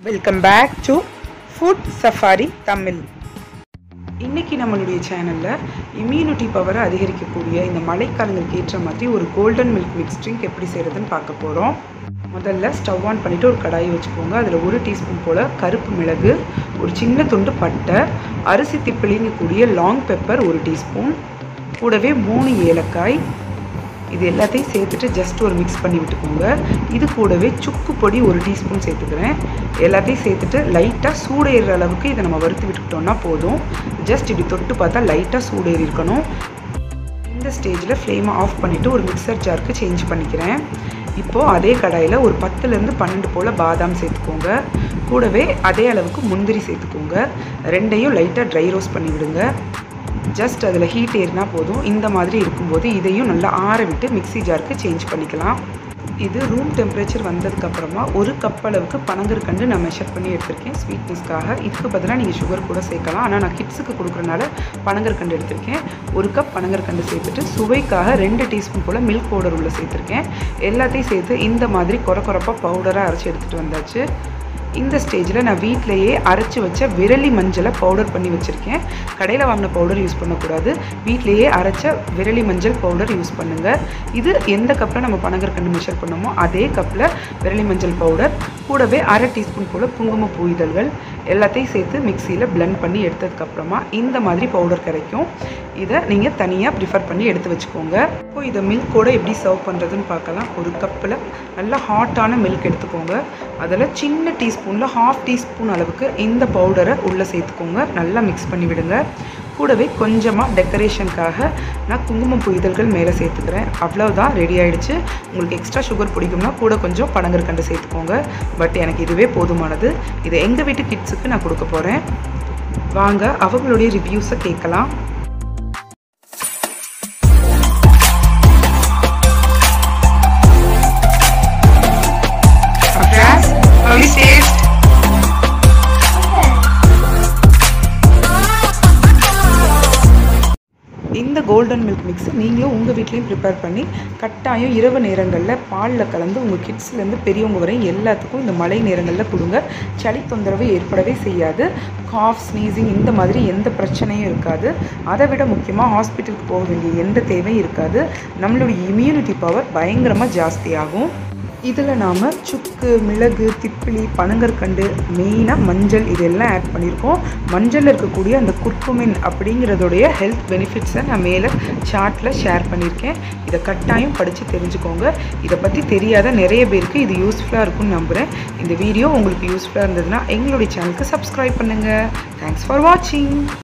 Welcome back to food safari Tamil. இன்றைக்கி நம்மளுடைய சேனலில் இம்யூனிட்டி பவரை அதிகரிக்கக்கூடிய இந்த மழைக்காலங்களுக்கு ஏற்ற மாதிரி ஒரு கோல்டன் மில்க் மிக்ஸ் ட்ரிங்க் எப்படி செய்கிறதுன்னு பார்க்க போகிறோம். முதல்ல ஸ்டவ் ஆன் பண்ணிவிட்டு ஒரு கடாயை வச்சுக்கோங்க. அதில் 1 டீஸ்பூன் போல் கருப்பு மிளகு, ஒரு சின்ன துண்டு பட்டை, அரிசி திப்பிலிங்கக்கூடிய லாங் பெப்பர் 1 டீஸ்பூன், கூடவே 3 ஏலக்காய், இது எல்லாத்தையும் சேர்த்துட்டு ஜஸ்ட் ஒரு மிக்ஸ் பண்ணி விட்டுக்கோங்க. இது கூடவே சுக்கு பொடி 1 டீஸ்பூன் சேர்த்துக்கிறேன். எல்லாத்தையும் சேர்த்துட்டு லைட்டாக சூடேறுற அளவுக்கு இதை நம்ம வறுத்து விட்டுக்கிட்டோம்னா போதும். ஜஸ்ட் இப்படி தொட்டு பார்த்தா லைட்டாக சூடேறி இருக்கணும். இந்த ஸ்டேஜில் ஃப்ளேமை ஆஃப் பண்ணிவிட்டு ஒரு மிக்சர் ஜாருக்கு சேஞ்ச் பண்ணிக்கிறேன். இப்போது அதே கடாயில் ஒரு 10லேருந்து 12 போல் பாதாம் சேர்த்துக்கோங்க. கூடவே அதே அளவுக்கு முந்திரி சேர்த்துக்கோங்க. ரெண்டையும் லைட்டாக ட்ரை ரோஸ்ட் பண்ணி விடுங்க. ஜஸ்ட் அதில் ஹீட் ஏறினா போதும். இந்த மாதிரி இருக்கும்போது இதையும் நல்லா ஆற விட்டு மிக்ஸி ஜாருக்கு சேஞ்ச் பண்ணிக்கலாம். இது ரூம் டெம்பரேச்சர் வந்ததுக்கப்புறமா 1 கப் அளவுக்கு பனங்கற்கண்டு நான் மெஷர் பண்ணி எடுத்திருக்கேன் ஸ்வீட்னஸ்க்காக. இதுக்கு பதிலாக நீங்கள் சுகர் கூட சேர்க்கலாம். ஆனால் நான் கிட்ஸுக்கு கொடுக்குறனால பனங்கற்கண்டு எடுத்திருக்கேன். 1 கப் பனங்கற்கண்டு சேர்த்துட்டு சுவைக்காக 2 டீஸ்பூன் போல் மில்க் பவுடர் உள்ள சேர்த்துருக்கேன். எல்லாத்தையும் சேர்த்து இந்த மாதிரி கொரப்பாக பவுடராக அரைச்சி எடுத்துகிட்டு வந்தாச்சு. இந்த ஸ்டேஜில் நான் வீட்டிலையே அரைச்சி வச்ச விரலி மஞ்சளை பவுடர் பண்ணி வச்சுருக்கேன். கடையில் வாங்கின பவுடர் யூஸ் பண்ணக்கூடாது. வீட்டிலையே அரைச்ச விரலி மஞ்சள் பவுடர் யூஸ் பண்ணுங்கள். இது எந்த கப்பில் நம்ம பனங்கற்கண்டு மெஷர் பண்ணோமோ அதே கப்பில் விரலி மஞ்சள் பவுடர், கூடவே 1/2 டீஸ்பூன் போல் குங்குமப்பூ இதழ்கள் எல்லாத்தையும் சேர்த்து மிக்சியில் பிளெண்ட் பண்ணி எடுத்ததுக்கப்புறமா இந்த மாதிரி பவுடர் கிடைக்கும். இதை நீங்கள் தனியாக ப்ரிஃபர் பண்ணி எடுத்து வச்சுக்கோங்க. இப்போ இதை மில்கோட எப்படி சர்வ் பண்ணுறதுன்னு பார்க்கலாம். ஒரு கப்பில் நல்லா ஹாட்டான மில்க் எடுத்துக்கோங்க. அதில் சின்ன டீஸ்பூனில் 1/2 டீஸ்பூன் அளவுக்கு இந்த பவுடரை உள்ளே சேர்த்துக்கோங்க. நல்லா மிக்ஸ் பண்ணி விடுங்க. கூடவே கொஞ்சமாக டெக்கரேஷனுக்காக நான் குங்குமப்பூ இதழ்கள் மேலே சேர்த்துக்கிறேன். அவ்வளோதான், ரெடி ஆகிடுச்சு. உங்களுக்கு எக்ஸ்ட்ரா சுகர் பிடிக்கும்னா கூட கொஞ்சம் பனங்கற்கண்டு சேர்த்துக்கோங்க. பட் எனக்கு இதுவே போதுமானது. இதை எங்கள் வீட்டு கிட்ஸுக்கு நான் கொடுக்க போகிறேன். வாங்க அவங்களுடைய ரிவ்யூஸை கேட்கலாம். இந்த கோல்டன் மில்க் மிக்ஸ் நீங்களும் உங்கள் வீட்லேயும் ப்ரிப்பேர் பண்ணி கட்டாயம் இரவு நேரங்களில் பாலில் கலந்து உங்கள் கிட்ஸ்லேருந்து பெரியவங்க வரை எல்லாத்துக்கும் இந்த மழை நேரங்களில் கொடுங்க. சளி தொந்தரவு ஏற்படவே செய்யாது. காஃப், ஸ்னீசிங் இந்த மாதிரி எந்த பிரச்சனையும் இருக்காது. அதை விட முக்கியமாக ஹாஸ்பிட்டலுக்கு போக வேண்டிய எந்த தேவையும் இருக்காது. நம்மளுடைய இம்யூனிட்டி பவர் பயங்கரமாக ஜாஸ்தியாகும். இதில் நாம் சுக்கு, மிளகு, திப்பிலி, பனங்கற்கண்டு, மெயினாக மஞ்சள் இதெல்லாம் ஆட் பண்ணியிருக்கோம். மஞ்சளில் இருக்கக்கூடிய அந்த குர்குமின் அப்படிங்கிறதோடைய ஹெல்த் பெனிஃபிட்ஸை நான் மேலே சார்ட்டில் ஷேர் பண்ணியிருக்கேன். இதை கட்டாயம் படித்து தெரிஞ்சுக்கோங்க. இதை பற்றி தெரியாத நிறைய பேருக்கு இது யூஸ்ஃபுல்லாக இருக்கும்னு நம்புகிறேன். இந்த வீடியோ உங்களுக்கு யூஸ்ஃபுல்லாக இருந்ததுன்னா எங்களுடைய சேனலுக்கு சப்ஸ்கிரைப் பண்ணுங்கள். தேங்க்ஸ் ஃபார் வாட்சிங்.